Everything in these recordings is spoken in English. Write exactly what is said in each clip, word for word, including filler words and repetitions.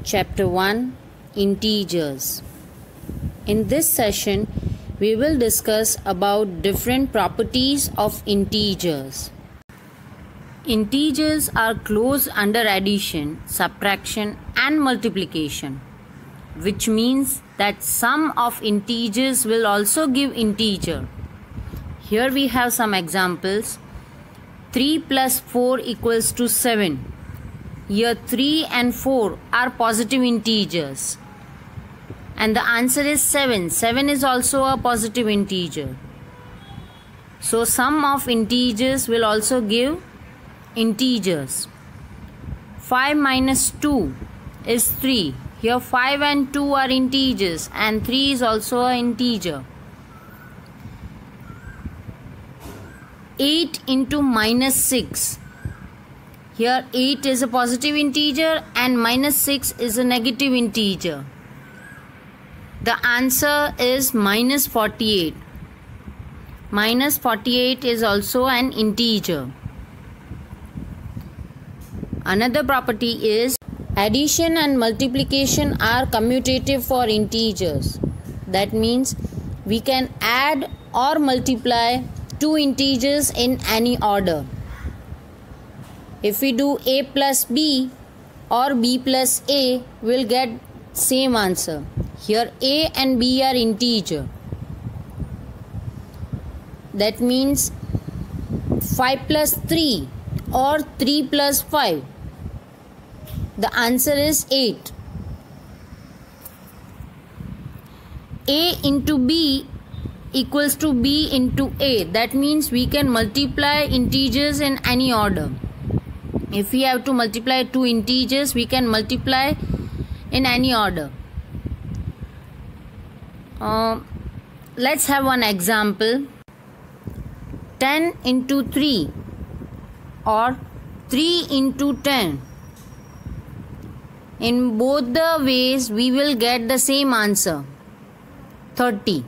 Chapter one, Integers. In this session, we will discuss about different properties of integers. Integers are closed under addition, subtraction and multiplication, which means that sum of integers will also give integer. Here we have some examples. three plus four equals to seven. Here three and four are positive integers. And the answer is seven. seven is also a positive integer. So sum of integers will also give integers. five minus two is three. Here five and two are integers and three is also an integer. eight into minus six. Here eight is a positive integer and minus six is a negative integer. The answer is minus forty-eight. Minus forty-eight is also an integer. Another property is addition and multiplication are commutative for integers. That means we can add or multiply two integers in any order. If we do a plus b or b plus a, we'll get same answer. Here a and b are integer. That means five plus three or three plus five. The answer is eight. A into b equals to b into a. That means we can multiply integers in any order. If we have to multiply two integers, we can multiply in any order. Uh, let's have one example. ten into three or three into ten. In both the ways, we will get the same answer, thirty.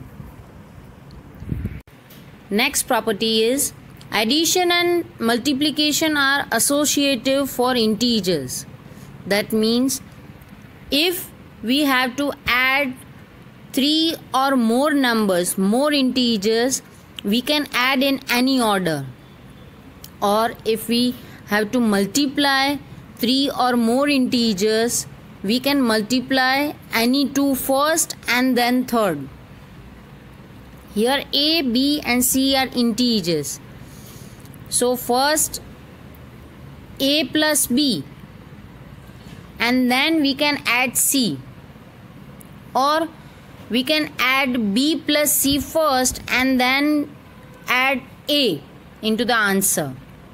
Next property is addition and multiplication are associative for integers. That means if we have to add three or more numbers, more integers, we can add in any order. Or if we have to multiply three or more integers, we can multiply any two first and then third. Here a, b and c are integers. So first a plus b and then we can add c, or we can add b plus c first and then add a into the answer.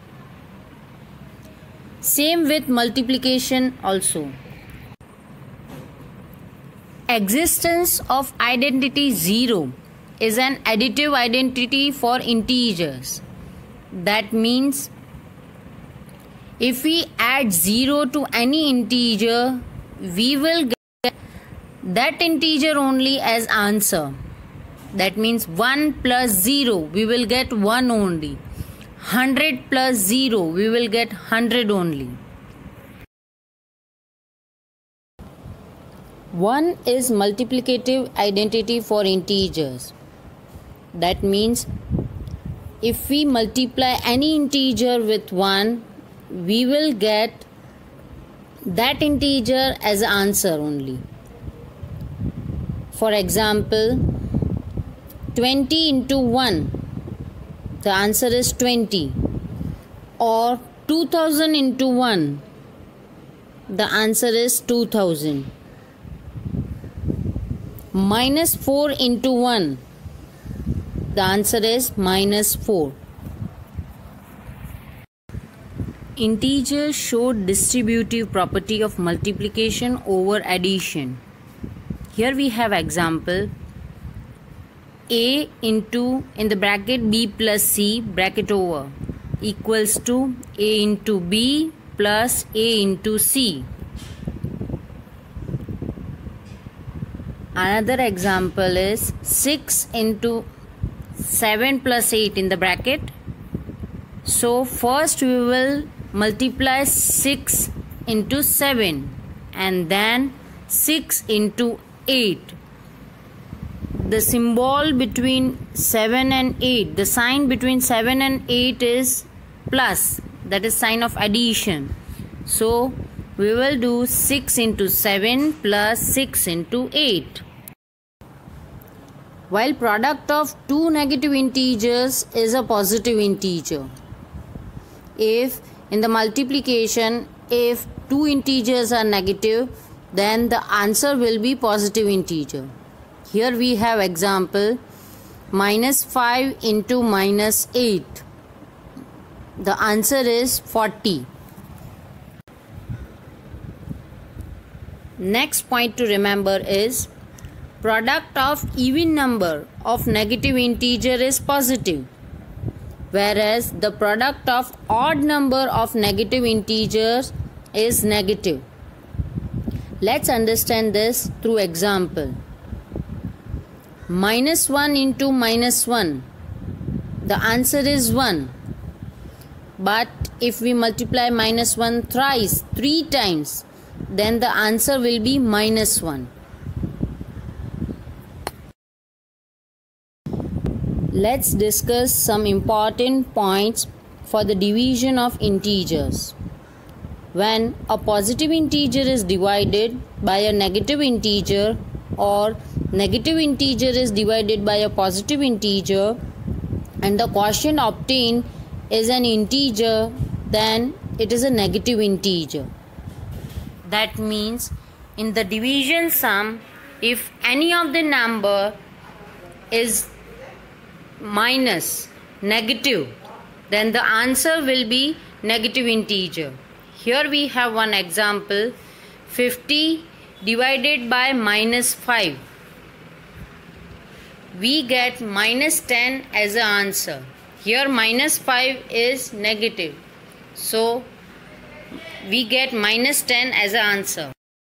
Same with multiplication also. Existence of identity zero is an additive identity for integers. That means if we add zero to any integer, we will get that integer only as answer. That means one plus zero, we will get one only. one hundred plus zero, we will get one hundred only. one is multiplicative identity for integers. That means if we multiply any integer with one, we will get that integer as answer only. For example, twenty into one, the answer is twenty. Or two thousand into one, the answer is two thousand. Minus four into one, the answer is minus four. Integers show distributive property of multiplication over addition. Here we have example a into in the bracket b plus c bracket over equals to a into b plus a into c. Another example is six into seven plus eight in the bracket. So first we will multiply six into seven. and then six into eight. The symbol between seven and eight, the sign between seven and eight is plus, that is sign of addition. So we will do six into seven plus six into eight. While product of two negative integers is a positive integer. If in the multiplication, if two integers are negative, then the answer will be positive integer. Here we have example minus five into minus eight. The answer is forty. Next point to remember is product of even number of negative integer is positive, whereas the product of odd number of negative integers is negative. Let's understand this through example. Minus one into minus one. The answer is one. But if we multiply minus one thrice, three times, then the answer will be minus one. Let's discuss some important points for the division of integers. When a positive integer is divided by a negative integer, or negative integer is divided by a positive integer, and the quotient obtained is an integer, then it is a negative integer. That means in the division sum, if any of the number is minus, negative, then the answer will be negative integer. Here we have one example, fifty divided by minus five. We get minus ten as an answer. Here minus five is negative, so we get minus ten as an answer.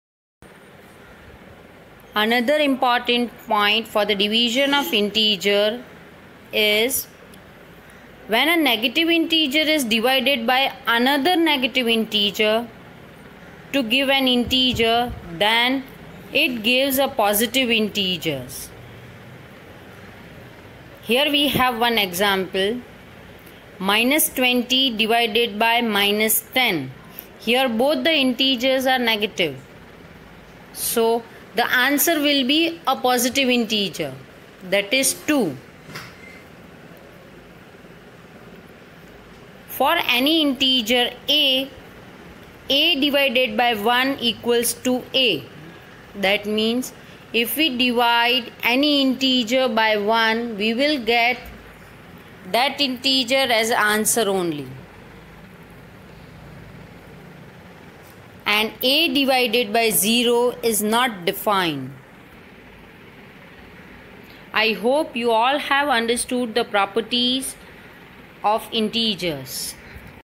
Another important point for the division of integer is when a negative integer is divided by another negative integer to give an integer, then it gives a positive integers. Here we have one example, minus twenty divided by minus ten. Here both the integers are negative, so the answer will be a positive integer, that is two. For any integer a, a divided by one equals to a. That means if we divide any integer by one, we will get that integer as answer only. And a divided by zero is not defined. I hope you all have understood the properties of integers.